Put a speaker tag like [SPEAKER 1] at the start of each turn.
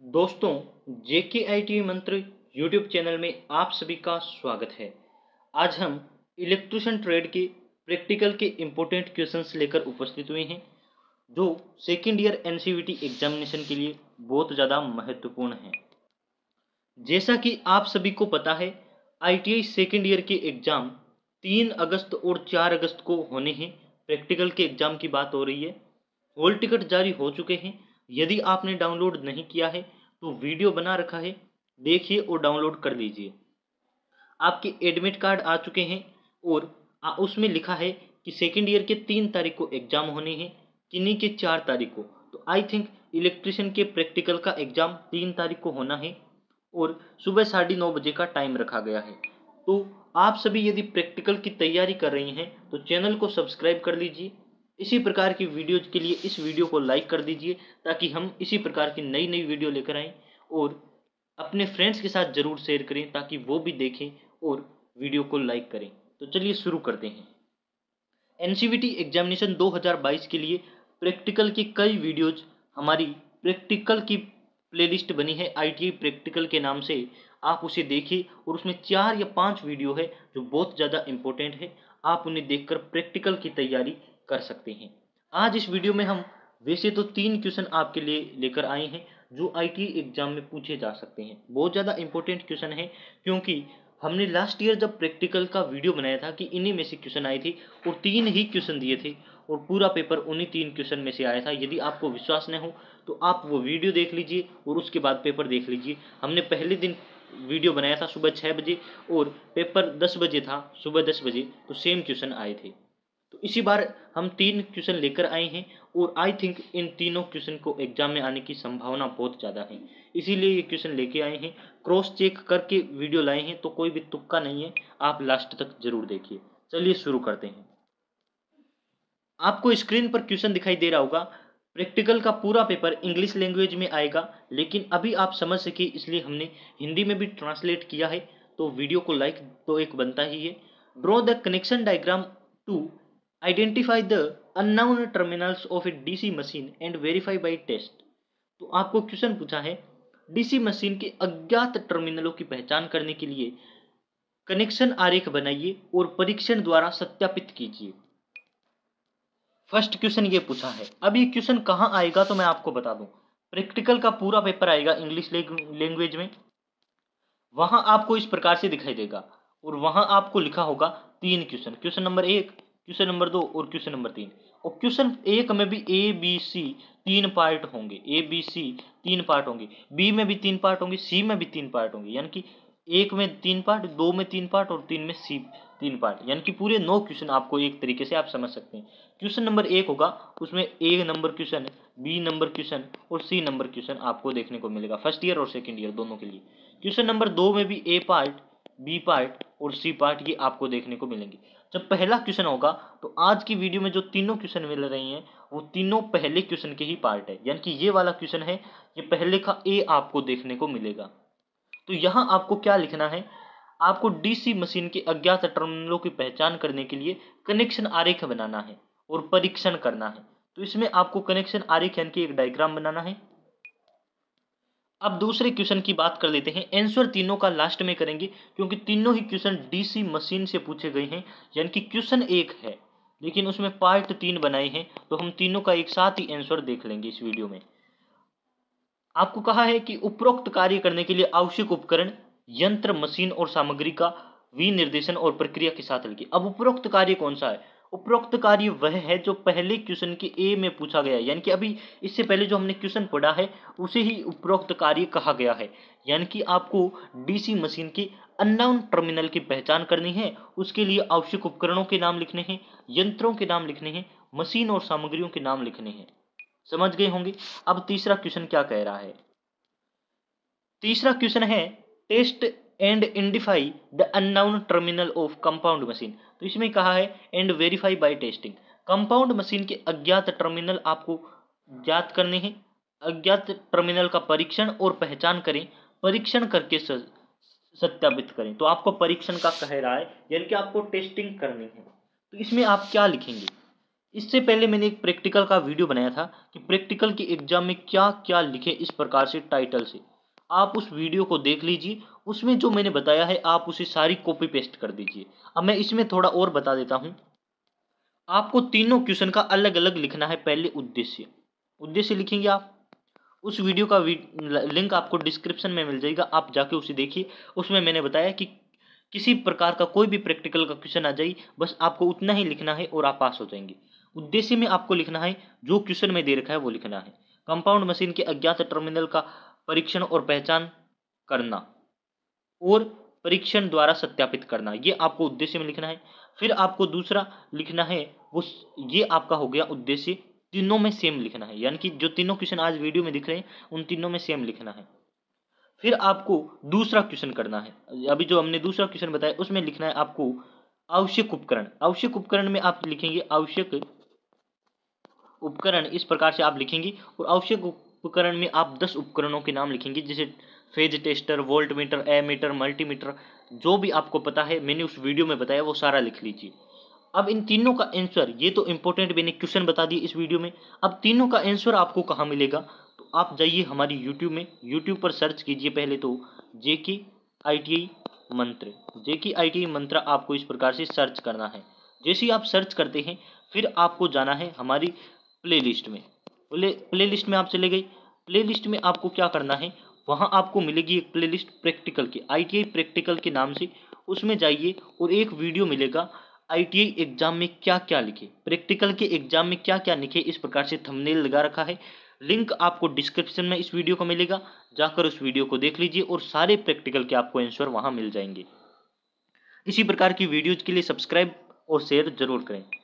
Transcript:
[SPEAKER 1] दोस्तों, JKIT मंत्र YouTube channel में आप सभी का स्वागत है। आज हम इलेक्ट्रिशियन ट्रेड के प्रैक्टिकल के इम्पोर्टेंट क्वेश्चंस लेकर उपस्थित हुए हैं, जो सेकेंड ईयर NCVT एग्जामिनेशन के लिए बहुत ज़्यादा महत्वपूर्ण है। जैसा कि आप सभी को पता है, ITI सेकेंड ईयर के एग्ज़ाम 3 अगस्त और 4 अगस्त को होने हैं। प्रैक्टिकल के एग्ज़ाम की बात हो रही है। हॉल टिकट जारी हो चुके हैं। यदि आपने डाउनलोड नहीं किया है तो वीडियो बना रखा है, देखिए और डाउनलोड कर लीजिए। आपके एडमिट कार्ड आ चुके हैं और उसमें लिखा है कि सेकेंड ईयर के 3 तारीख को एग्ज़ाम होने हैं, किन्हीं के 4 तारीख को। तो आई थिंक इलेक्ट्रिशियन के प्रैक्टिकल का एग्ज़ाम 3 तारीख को होना है और सुबह 9:30 बजे का टाइम रखा गया है। तो आप सभी यदि प्रैक्टिकल की तैयारी कर रही हैं तो चैनल को सब्सक्राइब कर लीजिए। इसी प्रकार की वीडियोज़ के लिए इस वीडियो को लाइक कर दीजिए, ताकि हम इसी प्रकार की नई नई वीडियो लेकर आएँ और अपने फ्रेंड्स के साथ ज़रूर शेयर करें, ताकि वो भी देखें और वीडियो को लाइक करें। तो चलिए शुरू करते हैं। NCVT एग्जामिनेशन 2022 के लिए प्रैक्टिकल की कई वीडियोज़ हमारी प्रैक्टिकल की प्लेलिस्ट बनी है ITI प्रैक्टिकल के नाम से। आप उसे देखिए और उसमें 4 या 5 वीडियो है जो बहुत ज़्यादा इम्पोर्टेंट है। आप उन्हें देखकर प्रैक्टिकल की तैयारी कर सकते हैं। आज इस वीडियो में हम वैसे तो 3 क्वेश्चन आपके लिए लेकर आए हैं जो ITI एग्जाम में पूछे जा सकते हैं। बहुत ज़्यादा इंपॉर्टेंट क्वेश्चन है, क्योंकि हमने लास्ट ईयर जब प्रैक्टिकल का वीडियो बनाया था कि इन्हीं में से क्वेश्चन आए थे और 3 ही क्वेश्चन दिए थे और पूरा पेपर उन्हीं 3 क्वेश्चन में से आया था। यदि आपको विश्वास न हो तो आप वो वीडियो देख लीजिए और उसके बाद पेपर देख लीजिए। हमने पहले दिन वीडियो बनाया था सुबह 6 बजे और पेपर 10 बजे था, सुबह 10 बजे, तो सेम क्वेश्चन आए थे। तो इसी बार हम 3 क्वेश्चन लेकर आए हैं और आई थिंक इन तीनों क्वेश्चन को एग्जाम में आने की संभावना बहुत ज़्यादा है, इसीलिए ये क्वेश्चन लेके आए हैं। क्रॉस चेक करके वीडियो लाए हैं, तो कोई भी तुक्का नहीं है। आप लास्ट तक जरूर देखिए। चलिए शुरू करते हैं। आपको स्क्रीन पर क्वेश्चन दिखाई दे रहा होगा। प्रैक्टिकल का पूरा पेपर इंग्लिश लैंग्वेज में आएगा, लेकिन अभी आप समझ सके इसलिए हमने हिंदी में भी ट्रांसलेट किया है। तो वीडियो को लाइक तो एक बनता ही है। Draw the connection diagram to identify the unknown terminals of a DC machine and verify by test. तो आपको क्वेश्चन पूछा है, DC मशीन के अज्ञात टर्मिनलों की पहचान करने के लिए कनेक्शन आरेख बनाइए और परीक्षण द्वारा सत्यापित कीजिए। फर्स्ट क्वेश्चन ये पूछा है। अब ये क्वेश्चन कहाँ आएगा तो मैं आपको बता दूं। प्रैक्टिकल का पूरा पेपर आएगा इंग्लिश लैंग्वेज में। वहां आपको इस प्रकार से दिखाई देगा और वहां आपको लिखा होगा 3 question, question number 1, question number 2 और क्वेश्चन नंबर 3। और क्वेश्चन 1 में भी ABC 3 पार्ट होंगे, ABC 3 पार्ट होंगे, B में भी 3 पार्ट होंगे, C में भी 3 पार्ट होंगे। यानी कि 1 में 3 पार्ट, 2 में 3 पार्ट और 3 में C 3 पार्ट, यानी कि पूरे 9 क्वेश्चन आपको एक तरीके से आप समझ सकते हैं। क्वेश्चन नंबर 1 होगा, उसमें A number question, B number question और C नंबर क्वेश्चन आपको देखने को मिलेगा, फर्स्ट ईयर और सेकेंड ईयर दोनों के लिए। क्वेश्चन नंबर 2 में भी A पार्ट, B पार्ट और C पार्ट ये आपको देखने को मिलेंगे। जब पहला क्वेश्चन होगा तो आज की वीडियो में जो तीनों क्वेश्चन मिल रहे हैं वो तीनों पहले क्वेश्चन के ही पार्ट है, यानी कि ये वाला क्वेश्चन है, ये पहले का A आपको देखने को मिलेगा। तो यहाँ आपको क्या लिखना है, आपको DC मशीन के अज्ञात टर्मिनलों की पहचान करने के लिए कनेक्शन आरेख बनाना है और परीक्षण करना है। तो इसमें आपको कनेक्शन आरेख यानी कि एक डायग्राम बनाना है। अब दूसरे क्वेश्चन की बात कर लेते हैं। आंसर तीनों का लास्ट में करेंगे, क्योंकि तीनों ही क्वेश्चन DC मशीन से पूछे गए हैं। यानी कि क्वेश्चन एक है लेकिन उसमें पार्ट 3 बनाए हैं, तो हम तीनों का एक साथ ही आंसर देख लेंगे इस वीडियो में। आपको कहा है कि उपरोक्त कार्य करने के लिए आवश्यक उपकरण, यंत्र, मशीन और सामग्री का विनिर्देशन और प्रक्रिया के साथ लिखिए। अब उपरोक्त कार्य कौन सा है? उपरोक्त कार्य वह है जो पहले क्वेश्चन के A में पूछा गया है, यानी कि अभी इससे पहले जो हमने क्वेश्चन पढ़ा है उसे ही उपरोक्त कार्य कहा गया है। यानी कि आपको DC मशीन के अननोन टर्मिनल की पहचान करनी है, उसके लिए आवश्यक उपकरणों के नाम लिखने हैं, यंत्रों के नाम लिखने हैं, मशीन और सामग्रियों के नाम लिखने हैं। समझ गए होंगे। अब तीसरा क्वेश्चन क्या कह रहा है? तीसरा क्वेश्चन है, test and identify the unknown terminal of compound machine. तो इसमें कहा है and verify by testing. Compound machine के अज्ञात टर्मिनल आपको ज्ञात करने हैं। अज्ञात टर्मिनल का परीक्षण और पहचान करें, परीक्षण करके सत्यापित करें। तो आपको परीक्षण का कह रहा है, यानी कि आपको टेस्टिंग करनी है। तो इसमें आप क्या लिखेंगे? इससे पहले मैंने एक प्रैक्टिकल का वीडियो बनाया था कि प्रैक्टिकल के एग्जाम में क्या क्या लिखें, इस प्रकार से टाइटल से। आप उस वीडियो को देख लीजिए, उसमें जो मैंने बताया है आप उसे सारी कॉपी पेस्ट कर दीजिए। अब मैं इसमें थोड़ा और बता देता हूं। आपको तीनों क्वेश्चन का अलग अलग लिखना है। पहले उद्देश्य, उद्देश्य लिखेंगे आप। उस वीडियो का लिंक आपको डिस्क्रिप्शन में मिल जाएगा, आप जाके उसे देखिए। उसमें मैंने बताया कि किसी प्रकार का कोई भी प्रैक्टिकल का क्वेश्चन आ जाए, बस आपको उतना ही लिखना है और आप पास हो जाएंगे। उद्देश्य में आपको लिखना है जो क्वेश्चन में दे रखा है वो लिखना है। कंपाउंड मशीन के अज्ञात टर्मिनल का परीक्षण और पहचान करना और परीक्षण द्वारा सत्यापित करना, ये आपको उद्देश्य में लिखना है। फिर आपको दूसरा लिखना है वो, ये आपका हो गया उद्देश्य। तीनों में सेम लिखना है, यानी कि जो तीनों क्वेश्चन आज वीडियो में दिख रहे हैं उन तीनों में सेम लिखना है। फिर आपको दूसरा क्वेश्चन करना है। अभी जो हमने दूसरा क्वेश्चन बताया उसमें लिखना है आपको आवश्यक उपकरण। आवश्यक उपकरण में आप लिखेंगे आवश्यक उपकरण, इस प्रकार से आप लिखेंगे। और आवश्यक उपकरण में आप 10 उपकरणों के नाम लिखेंगे, जैसे phase tester, volt meter, ammeter, multimeter, जो भी आपको पता है मैंने उस वीडियो में बताया वो सारा लिख लीजिए। अब इन तीनों का आंसर, ये तो इंपॉर्टेंट मैंने क्वेश्चन बता दिए इस वीडियो में। अब तीनों का आंसर आपको कहाँ मिलेगा, तो आप जाइए हमारी यूट्यूब में, यूट्यूब पर सर्च कीजिए पहले तो जेके ITI मंत्र। जेके ITI मंत्र आपको इस प्रकार से सर्च करना है। जैसे ही आप सर्च करते हैं फिर आपको जाना है हमारी प्लेलिस्ट में। प्लेलिस्ट में आप चले गए। प्लेलिस्ट में आपको क्या करना है, वहाँ आपको मिलेगी एक प्लेलिस्ट प्रैक्टिकल की, ITI प्रैक्टिकल के नाम से। उसमें जाइए और एक वीडियो मिलेगा ITI एग्जाम में क्या क्या लिखे, प्रैक्टिकल के एग्जाम में क्या क्या लिखे, इस प्रकार से थंबनेल लगा रखा है। लिंक आपको डिस्क्रिप्शन में इस वीडियो का मिलेगा, जाकर उस वीडियो को देख लीजिए और सारे प्रैक्टिकल के आपको आंसर वहाँ मिल जाएंगे। इसी प्रकार की वीडियोज के लिए सब्सक्राइब और शेयर जरूर करें।